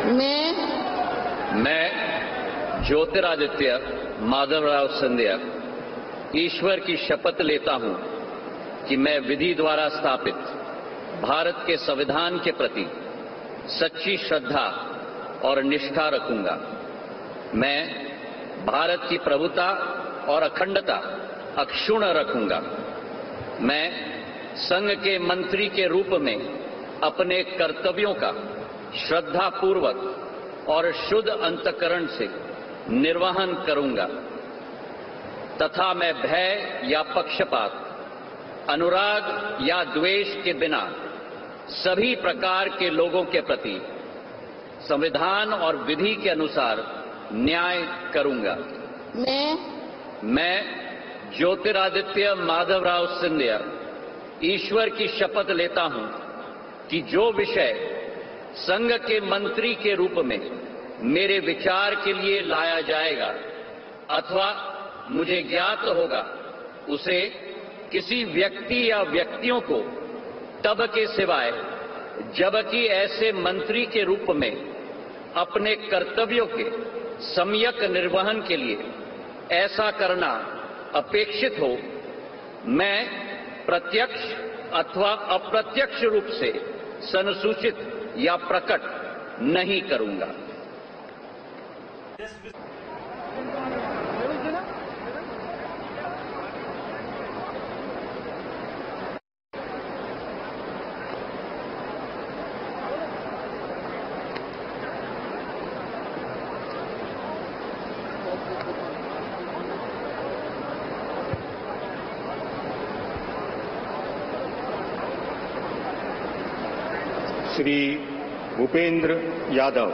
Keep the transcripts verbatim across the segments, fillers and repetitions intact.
मैं मैं ज्योतिरादित्य माधवराव सिंधिया ईश्वर की शपथ लेता हूं कि मैं विधि द्वारा स्थापित भारत के संविधान के प्रति सच्ची श्रद्धा और निष्ठा रखूंगा। मैं भारत की प्रभुता और अखंडता अक्षुण्ण रखूंगा। मैं संघ के मंत्री के रूप में अपने कर्तव्यों का श्रद्धापूर्वक और शुद्ध अंतःकरण से निर्वहन करूंगा तथा मैं भय या पक्षपात, अनुराग या द्वेष के बिना सभी प्रकार के लोगों के प्रति संविधान और विधि के अनुसार न्याय करूंगा। मैं मैं ज्योतिरादित्य माधवराव सिंधिया ईश्वर की शपथ लेता हूं कि जो विषय संघ के मंत्री के रूप में मेरे विचार के लिए लाया जाएगा अथवा मुझे ज्ञात होगा, उसे किसी व्यक्ति या व्यक्तियों को तब के सिवाय जबकि ऐसे मंत्री के रूप में अपने कर्तव्यों के सम्यक निर्वहन के लिए ऐसा करना अपेक्षित हो, मैं प्रत्यक्ष अथवा अप्रत्यक्ष रूप से संसूचित या प्रकट नहीं करूंगा। श्री भूपेंद्र यादव।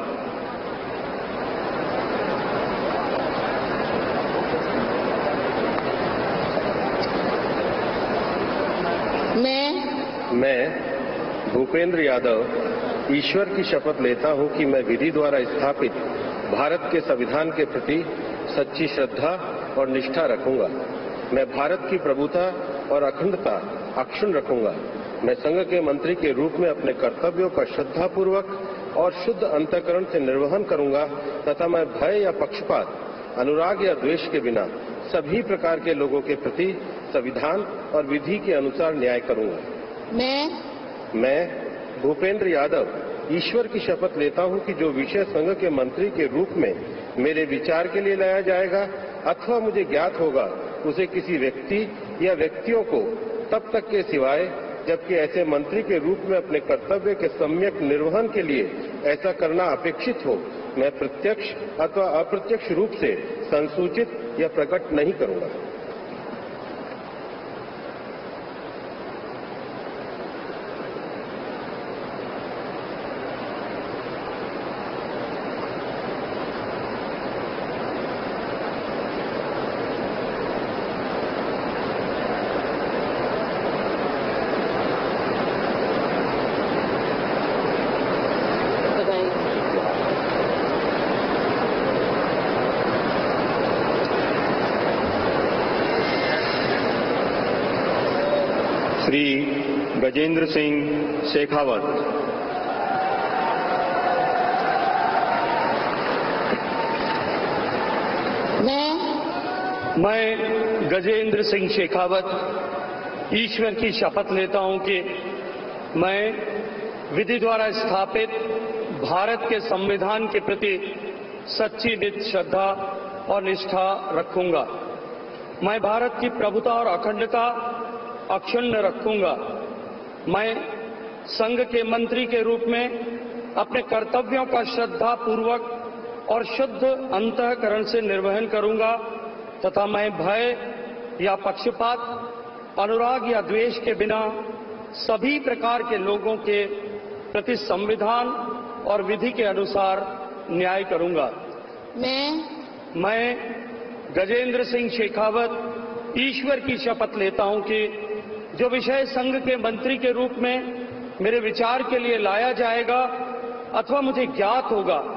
मैं मैं भूपेंद्र यादव ईश्वर की शपथ लेता हूं कि मैं विधि द्वारा स्थापित भारत के संविधान के प्रति सच्ची श्रद्धा और निष्ठा रखूंगा। मैं भारत की प्रभुता और अखंडता अक्षुण्ण रखूंगा। मैं संघ के मंत्री के रूप में अपने कर्तव्यों का श्रद्धापूर्वक और शुद्ध अंतःकरण से निर्वहन करूंगा तथा मैं भय या पक्षपात, अनुराग या द्वेष के बिना सभी प्रकार के लोगों के प्रति संविधान और विधि के अनुसार न्याय करूंगा। मैं मैं भूपेंद्र यादव ईश्वर की शपथ लेता हूं कि जो विषय संघ के मंत्री के रूप में मेरे विचार के लिए लाया जाएगा अथवा मुझे ज्ञात होगा, उसे किसी व्यक्ति या व्यक्तियों को तब तक के सिवाय जबकि ऐसे मंत्री के रूप में अपने कर्तव्य के सम्यक निर्वहन के लिए ऐसा करना अपेक्षित हो, मैं प्रत्यक्ष अथवा अप्रत्यक्ष रूप से संसूचित या प्रकट नहीं करूंगा। श्री गजेंद्र सिंह शेखावत। मैं मैं गजेंद्र सिंह शेखावत ईश्वर की शपथ लेता हूं कि मैं विधि द्वारा स्थापित भारत के संविधान के प्रति सच्ची निज श्रद्धा और निष्ठा रखूंगा। मैं भारत की प्रभुता और अखंडता अक्षुण्ण रखूंगा। मैं संघ के मंत्री के रूप में अपने कर्तव्यों का श्रद्धा पूर्वक और शुद्ध अंतःकरण से निर्वहन करूंगा तथा मैं भय या पक्षपात, अनुराग या द्वेष के बिना सभी प्रकार के लोगों के प्रति संविधान और विधि के अनुसार न्याय करूंगा। मैं मैं गजेंद्र सिंह शेखावत ईश्वर की शपथ लेता हूं कि जो विषय संघ के मंत्री के रूप में मेरे विचार के लिए लाया जाएगा अथवा मुझे ज्ञात होगा,